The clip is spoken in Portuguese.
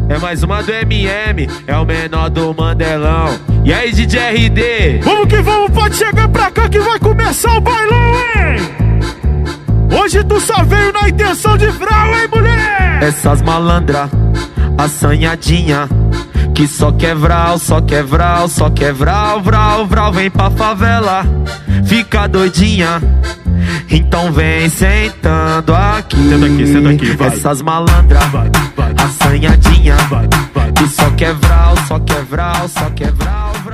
É mais uma do MM, é o menor do Mandelão. E aí, DJ RD? Vamos que vamos, pode chegar pra cá que vai começar o bailão, hein? Hoje tu só veio na intenção de vral, hein, mulher? Essas malandra, assanhadinha, que só quer vral, só quer vral, só quer vral, vral, vral. Vem pra favela, fica doidinha, então vem sentando aqui. Senta aqui, vai. Essas malandra, assanhadinha, que só quer vral, só quer vral, só quer vral, vral.